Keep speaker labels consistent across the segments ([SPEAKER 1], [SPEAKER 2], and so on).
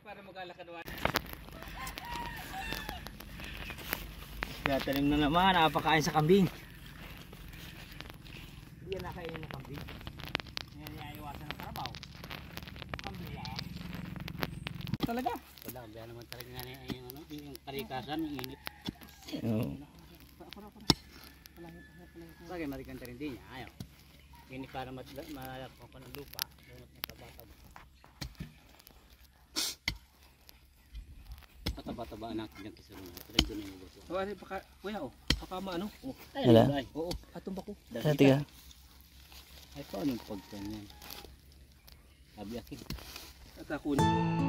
[SPEAKER 1] para maglalakad naman.
[SPEAKER 2] Tanim na naman, napakain sa kambing. Hindi yan nakainin ng kambing. Yan iiwasan ng karabaw. Kambing lang. Talaga?
[SPEAKER 1] Wala, kaya naman talaga nga yung karikasan, yung init.
[SPEAKER 2] Oo.
[SPEAKER 1] Bagay marikanta rin din niya, ayaw. Hindi para malakpan ko ng lupa. Lunot na taba-taba. Mataba-taba ang akin dyan kisulong. Talagang doon yung gusto.
[SPEAKER 3] O ano, baka, kuya o, baka maano?
[SPEAKER 2] Wala.
[SPEAKER 3] Oo, atong bako.
[SPEAKER 2] Tiga.
[SPEAKER 1] Ay, paano yung pagkanyan? Sabi akin.
[SPEAKER 3] At ako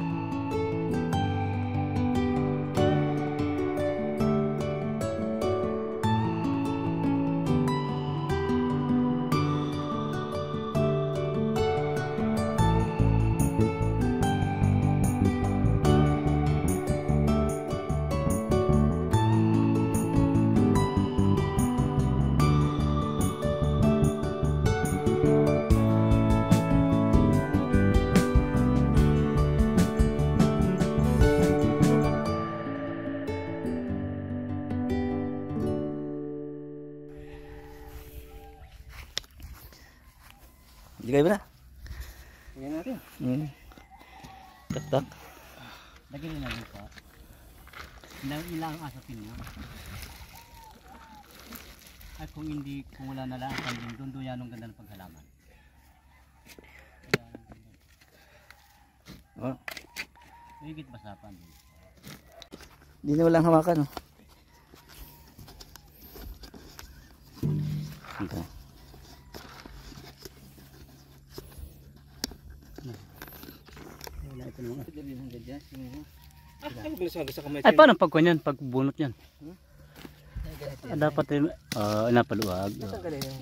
[SPEAKER 2] Hindi kayo ba na?
[SPEAKER 3] tingnan natin.
[SPEAKER 2] Tak-tak.
[SPEAKER 1] Lagyan nila lupa. Ilang asapin niya. At kung hindi, kung wala na lang ang kambing, doon yan ang ganda ng paghalaman.
[SPEAKER 2] Oh.
[SPEAKER 1] Higit basapan.
[SPEAKER 2] Hindi na walang hamakan. Oh. Ito.
[SPEAKER 1] Wala ito naman.
[SPEAKER 3] Ay, huwag na sa kamay.
[SPEAKER 1] Ay, paano pagkunyan? Pagbunot yan? Dapat napaluwag.
[SPEAKER 3] Natanggalin yan.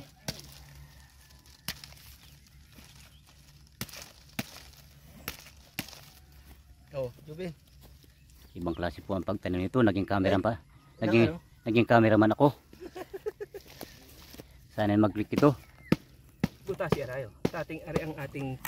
[SPEAKER 3] Oh, Jubi.
[SPEAKER 1] Ibang klase po ang pagtanim nito. Naging cameraman pa. Naging cameraman ako. Sana mag-click ito.
[SPEAKER 3] Butas si Arayo. Sa ating ari ang ating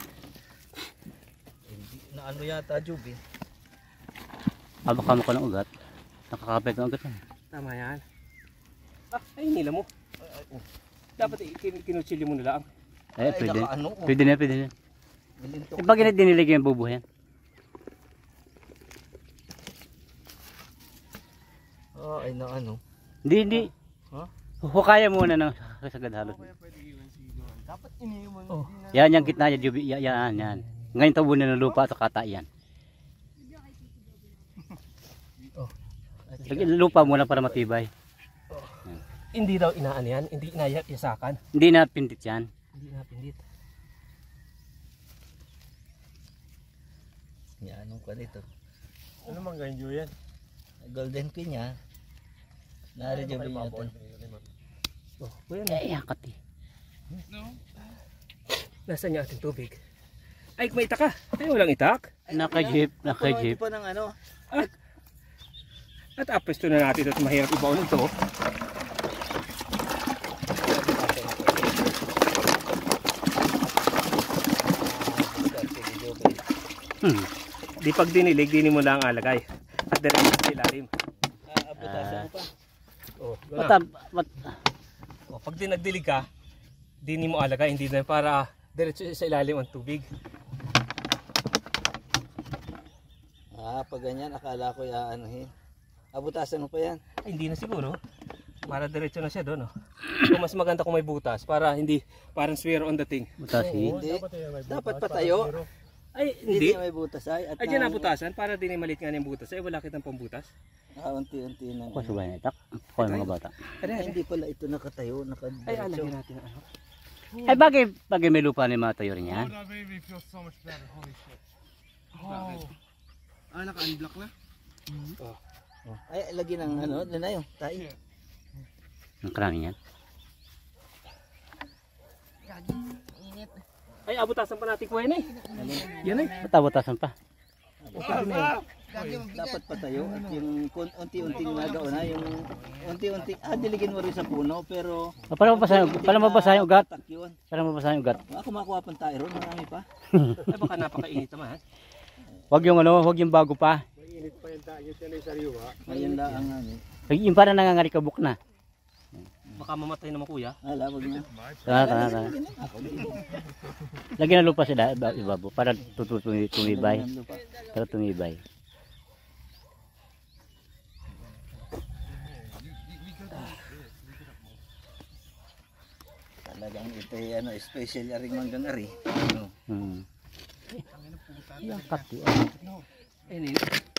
[SPEAKER 2] Na ano yata, Jubi?
[SPEAKER 1] Abak-abak ko ng ugat. Nakakapit ng ugat yan.
[SPEAKER 3] tama yan. Ah, ay nila mo. Dapat kinutsilyo mo nila ang.
[SPEAKER 1] Eh,
[SPEAKER 2] Ay,
[SPEAKER 1] pwede.
[SPEAKER 2] nakaano ko.
[SPEAKER 1] Pwede na, pwede na.
[SPEAKER 2] Bilintok.
[SPEAKER 1] Eh, bakit dinilig yung bubuhay yan?
[SPEAKER 2] Oh, ay na ano.
[SPEAKER 1] Hindi.
[SPEAKER 2] Ha?
[SPEAKER 1] Hukaya muna ng kasagad halos.
[SPEAKER 2] Dapat iniiwan.
[SPEAKER 3] Oh.
[SPEAKER 1] Yan, yung gitna niya, Jubi. Yan. Ngayon tabunin ng lupa at kata yan. Lupa muna para matibay.
[SPEAKER 3] Hindi daw inaan yan, hindi inayasakan.
[SPEAKER 1] Hindi na pintit yan.
[SPEAKER 3] Hindi na pindit.
[SPEAKER 2] Yan, anong ka dito?
[SPEAKER 3] Ano mang ganyo yan?
[SPEAKER 2] Golden Queen niya. Nari Jubi yata.
[SPEAKER 3] Oh, kuya na.
[SPEAKER 1] Eh, angkat eh.
[SPEAKER 3] Nasaan yung ating tubig? Ay, may itak ka. Ay, walang itak.
[SPEAKER 1] Naka-jeep.
[SPEAKER 2] Hindi pa ng ano.
[SPEAKER 3] At apesto na natin ito at mahirap ibaon ito. Di pag dinilig, dini mo lang alagay. At diretso sa ilalim.
[SPEAKER 2] Abutasan mo pa.
[SPEAKER 3] Oh, oh, pag dinagdilig ka, dini mo alagay, hindi na para diretso sa ilalim ang tubig.
[SPEAKER 2] Pag ganyan, akala ko iaanohin. Abutasan mo pa yan.
[SPEAKER 3] Ay, hindi na siguro. Para diretso na siya doon. Oh. Kung mas maganda kung may butas, para hindi, parang swear on the thing.
[SPEAKER 1] Butasi.
[SPEAKER 2] Hindi. Dapat patayo.
[SPEAKER 3] Ay,
[SPEAKER 2] Hindi
[SPEAKER 3] hindi.
[SPEAKER 2] may butas ay. At
[SPEAKER 3] Ay, dyan nabutasan, para din ay malit nga yung butas. Ay, wala kitang pambutas.
[SPEAKER 2] Unti-unti na.
[SPEAKER 1] Ako sabay na itak. Ako yung mga bata.
[SPEAKER 2] Ay, hindi pala ito nakatayo.
[SPEAKER 3] Ay,
[SPEAKER 2] Nakadiretso.
[SPEAKER 3] alagyan natin ang ano.
[SPEAKER 1] Ay, bagay may lupa na matayo rin yan.
[SPEAKER 4] That made me feel so much better. Holy shit. Oh. Naka-unblock na?
[SPEAKER 2] Ay, lagi ng ano. Doon na yun. Tayo.
[SPEAKER 1] Ang karangin yan.
[SPEAKER 3] Ay, abutasan pa natin kuha na eh. Yan eh.
[SPEAKER 1] Butasan pa.
[SPEAKER 2] Dapat patayo. At yung unti-unti nagawa na. Yung unti-unti. Diligin mo rin sa puno. Pero
[SPEAKER 1] Para mabasa yung ugat.
[SPEAKER 2] tak yun.
[SPEAKER 1] Para mabasa yung ugat.
[SPEAKER 2] Ako makuha pang tayo ron. Marami pa.
[SPEAKER 3] Ay, baka napakainit naman.
[SPEAKER 1] Wag yung ano, wag yung bago pa.
[SPEAKER 3] Mainit pa yung tayo yan ay sariwa.
[SPEAKER 2] Ayun lang ang ano.
[SPEAKER 1] Yung para nangangarikabok na.
[SPEAKER 3] Baka mamatay naman kuya.
[SPEAKER 2] Wala, wag na.
[SPEAKER 1] Tara. Lagyan ng lupa sila, ibabo, para tumibay. Para tumibay.
[SPEAKER 2] Talagang ito ay ano, special aring manggang ari. Ano?
[SPEAKER 1] Yung kati.
[SPEAKER 3] Ayun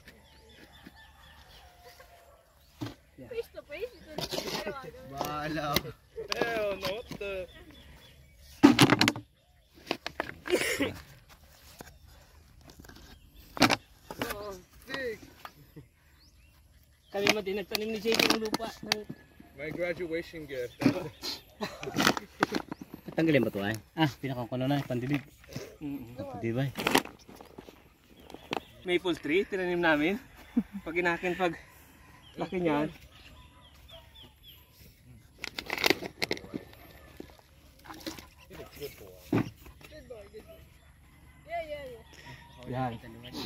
[SPEAKER 5] Face to face, ito na siya.
[SPEAKER 2] Bahala.
[SPEAKER 3] Hell no. Kami man din nagtanim ni JJ ng lupa.
[SPEAKER 4] My graduation gift.
[SPEAKER 1] Tanggalin ba ito ay? Pinakakulo na, pandibig. Pandibay.
[SPEAKER 3] Maple tree, tinanim namin. Pag inakin, pag laki niyan.
[SPEAKER 5] Yeah.
[SPEAKER 3] Yan.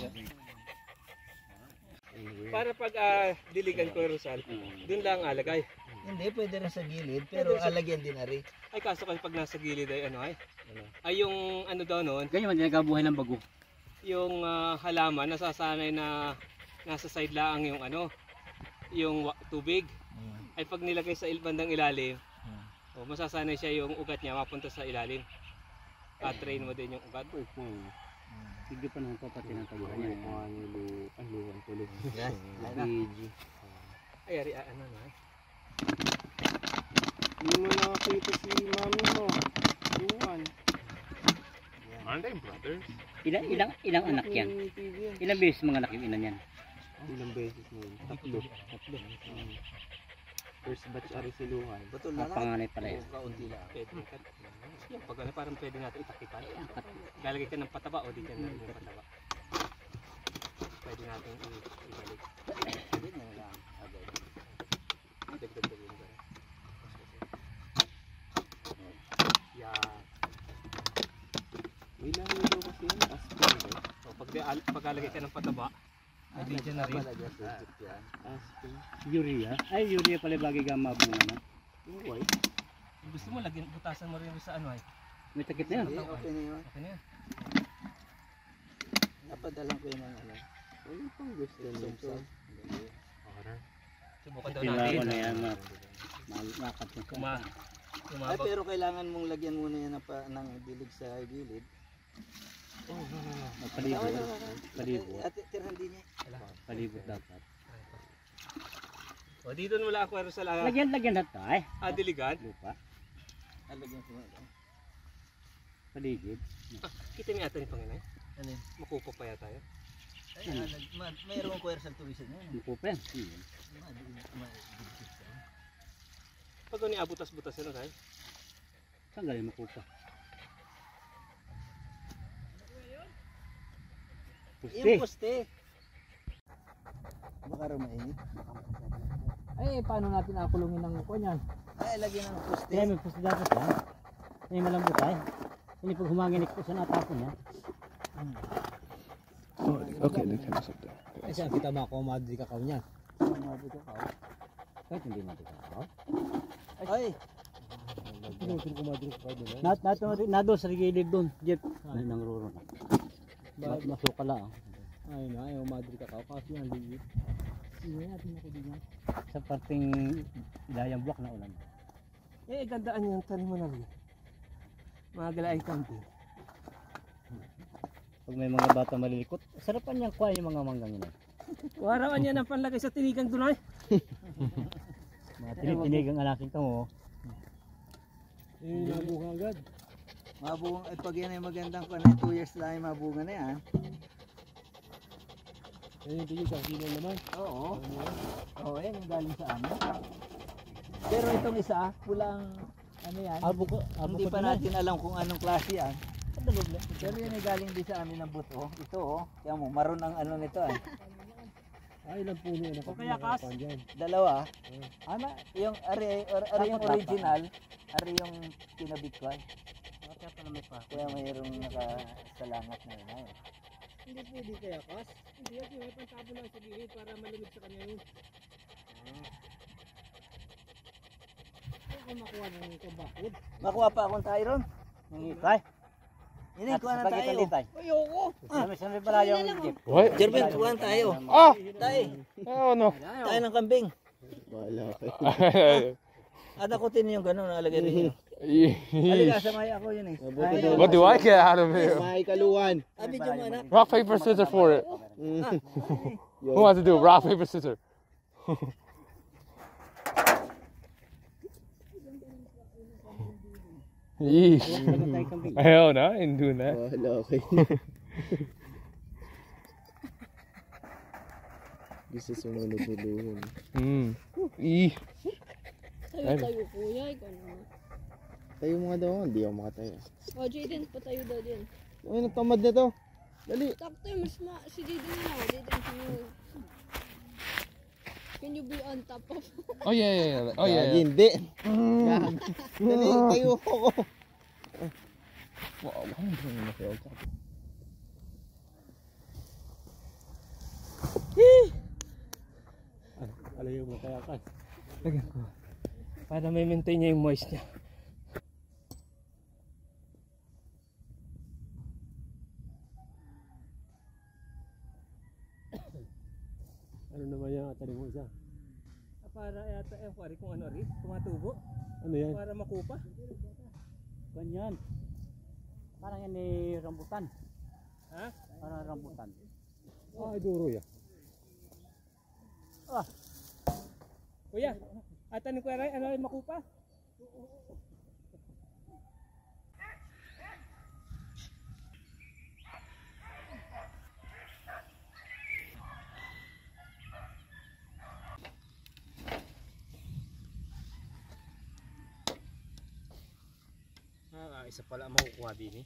[SPEAKER 3] Para pag diligan ko, Rosal, dun lang alagay.
[SPEAKER 2] Hindi, pwede rin sa gilid, pero alagyan din ari.
[SPEAKER 3] Ay kaso kasi pag nasa gilid ay ano ay yung ano daw noon,
[SPEAKER 1] Ganyan man din nagabuhay ng bago.
[SPEAKER 3] yung halaman nasasanay na nasa side lang yung ano, yung tubig. Ay pag nilagay sa bandang ilalim, masasanay siya yung ugat niya mapunta sa ilalim. Train mo din yung ugat.
[SPEAKER 1] Sige pa nang papati ng tabuhan niya. Luwan tulog.
[SPEAKER 2] Yan.
[SPEAKER 3] Ay ari ano na.
[SPEAKER 4] Hindi mo nakakita si mami mo. Buwan. Aren't they brothers?
[SPEAKER 1] Ilang anak yan? Ilang beses mga anak yung ina niyan?
[SPEAKER 4] Ilang beses mo yun? Tatlo. First batch ari si Luhan.
[SPEAKER 2] Batol na lang.
[SPEAKER 1] Panganay pala yun.
[SPEAKER 2] Kaunti lang.
[SPEAKER 3] Pwede ka. Yung pag ano parang pwede natin itakipan. Lalagay ka ng pataba o di ka na ng pataba. Pwede natin ibalik.
[SPEAKER 2] Hindi na lang. Agad.
[SPEAKER 3] Dagdag yun. Yan.
[SPEAKER 4] May lahi daw kasi yun. Aspin ba?
[SPEAKER 3] So, pag lalagay ka ng pataba, ay di dyan na rin.
[SPEAKER 4] Aspin.
[SPEAKER 1] Urea? Ay, urea pala bagay ka mabunga na.
[SPEAKER 4] Yung white.
[SPEAKER 3] Gusto mo lagyan, butasan mo rin sa ano ay.
[SPEAKER 1] May takip na yan.
[SPEAKER 2] Hindi, okay na yun.
[SPEAKER 3] Okay na yan.
[SPEAKER 2] Napadalang ko yun ng ano.
[SPEAKER 4] Ano pang gusto nito?
[SPEAKER 3] Subukan daw
[SPEAKER 1] Tinawa
[SPEAKER 3] natin.
[SPEAKER 1] ko na yan. Makat na
[SPEAKER 3] Kuma-
[SPEAKER 2] Ay,
[SPEAKER 3] Kumabag.
[SPEAKER 2] pero kailangan mong lagyan muna yan ng dilig sa gilid.
[SPEAKER 1] Palibot. Palibot.
[SPEAKER 2] At tirhan din niya.
[SPEAKER 1] Palibot dapat.
[SPEAKER 3] O dito na wala ako sa
[SPEAKER 1] Lagyan na tayo.
[SPEAKER 3] diligan.
[SPEAKER 1] Lupa.
[SPEAKER 2] Alagyan ko na.
[SPEAKER 1] Paligid.
[SPEAKER 3] Kita niya ata ni Panginoon.
[SPEAKER 2] Ano yun?
[SPEAKER 3] Makupo pa yata yun.
[SPEAKER 2] Ay, mayroong kuwersal tuwisan yan.
[SPEAKER 1] Lupa pa yan.
[SPEAKER 3] Pag ni abutas-butas ano tayo?
[SPEAKER 1] Saan galing makupa?
[SPEAKER 2] Yung poste. Baka raw mainit.
[SPEAKER 1] Ay, paano natin nakulungin ng kuwan yan?
[SPEAKER 2] Ay, lagyan ng poste.
[SPEAKER 1] Kaya may pusto dapat yan. May malambot ay. Hindi pag humangin ko sa natapon yan.
[SPEAKER 4] Okay, then can I sit down?
[SPEAKER 1] Kasi ang kita mo ako, madri kakao niya. Madri kakao? Kahit hindi madri kakao.
[SPEAKER 2] Ay,
[SPEAKER 1] Nado sa gilid doon, Jeff. Ay, nangruro na. Masuka lang. Ay, ayaw madri kakao kasi ang ligid. Hindi natin nakadiyan. Sa parting ilayang buwak na ulan.
[SPEAKER 3] Gandaan yung tanim mo na rin. Mga galaay camping.
[SPEAKER 1] Pag may mga bata malilikot, sarapan niyang kuha yung mga manggang yun.
[SPEAKER 3] Warawan niya ng panlagay sa tinigang doon ay.
[SPEAKER 1] Mga tinitinigang alaking ka mo.
[SPEAKER 3] Nabuka agad.
[SPEAKER 2] mabunga. Ay, pag yan ay magandang pa na 2 years lang ay mabunga na yan.
[SPEAKER 3] Yung tinigang kilo naman.
[SPEAKER 2] Oo. Oo, yan yung galing sa amin. Pero itong isa, pulang ano yan. Hindi pa natin alam kung anong klase yan. Pero yan ay galing din sa amin ng buto. Ito oh, kaya mo, maroon ang ano nito eh.
[SPEAKER 3] Ay, ilang puno na. O kaya kas?
[SPEAKER 2] Dalawa. Ama, yung ari yung original, ari yung kinabit ko. Kaya mayroong nakasalangat na yun.
[SPEAKER 4] Hindi pwede kaya kas.
[SPEAKER 3] Hindi yan, may pantabo lang sa gilid para malamig sa kanya yun.
[SPEAKER 4] Kaya makuha ng kumbakod.
[SPEAKER 2] Makuha pa akong tayo ron.
[SPEAKER 1] Tay.
[SPEAKER 2] Ini, kuha na tayo.
[SPEAKER 4] Ayoko.
[SPEAKER 1] Sabi pala yung jeep.
[SPEAKER 6] What?
[SPEAKER 2] Jervin, kuha na tayo.
[SPEAKER 6] Oh!
[SPEAKER 2] Tayo.
[SPEAKER 6] Oh no.
[SPEAKER 2] Tayo ng kambing. Adakutin yung gano'n nakalagay rin. Halika, samay ako yun eh.
[SPEAKER 6] What do I get out of it?
[SPEAKER 4] May kaluwan.
[SPEAKER 2] Abi, dyan mo anak.
[SPEAKER 6] Rock, paper, scissors for it. Who wants to do rock, paper, scissors? Yeesh. Hell no, I ain't doing that.
[SPEAKER 4] Wala, okay. Gusto sumunoduluhin.
[SPEAKER 6] Eeh.
[SPEAKER 5] Tayo kuya, ikaw naman.
[SPEAKER 4] Tayo mga daw, hindi ako makatayo.
[SPEAKER 5] O, Jaden, patayo daw din.
[SPEAKER 4] Ay, nagtamad na to. Dali.
[SPEAKER 5] Takto yung si Jaden na. Jaden, can you be on top of?
[SPEAKER 6] Oh yeah. Oh yeah.
[SPEAKER 4] Hindi. Gag. Dali, tayo ako.
[SPEAKER 6] Wow, why am I doing this?
[SPEAKER 1] Alayo mo kaya kas.
[SPEAKER 3] Para may maintain niya yung moist niya.
[SPEAKER 1] Ano naman yung ataling mo isa?
[SPEAKER 3] Para yata, pari kung ano rin, tumatubo.
[SPEAKER 1] Ano yan?
[SPEAKER 3] Para makupa.
[SPEAKER 1] Ganyan. Parang yan ni rambutan.
[SPEAKER 3] Ha?
[SPEAKER 1] Parang rambutan.
[SPEAKER 6] Ay, duro ya.
[SPEAKER 3] Kuya, atan ni Kuya Ray, ano yung makupa? Isa pala makukuha din eh.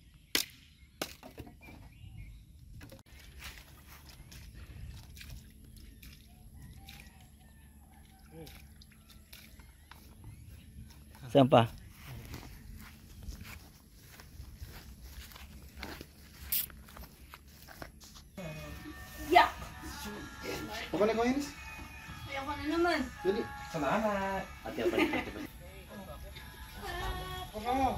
[SPEAKER 2] Saan pa?
[SPEAKER 4] Pabalik ko yun.
[SPEAKER 5] Ayoko na naman.
[SPEAKER 4] Dali.
[SPEAKER 6] Salamat.
[SPEAKER 2] Ate, balik.
[SPEAKER 4] Pabalik mo.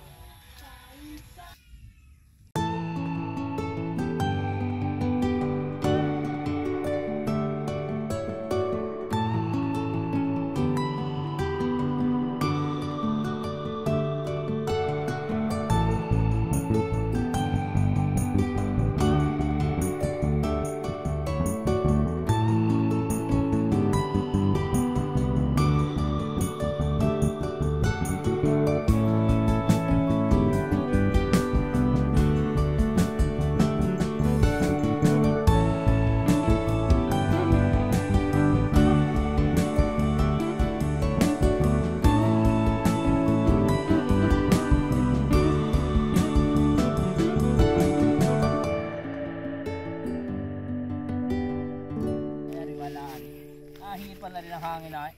[SPEAKER 2] Hihipal na rin ang hangin ay.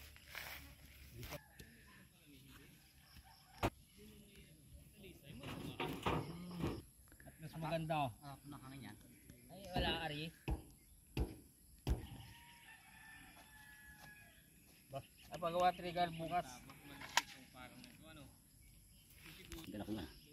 [SPEAKER 3] At mas maganda oh.
[SPEAKER 2] Ng hangin yan. Ay, wala ari. Napagawa trigger bukas.
[SPEAKER 1] Dala ko na.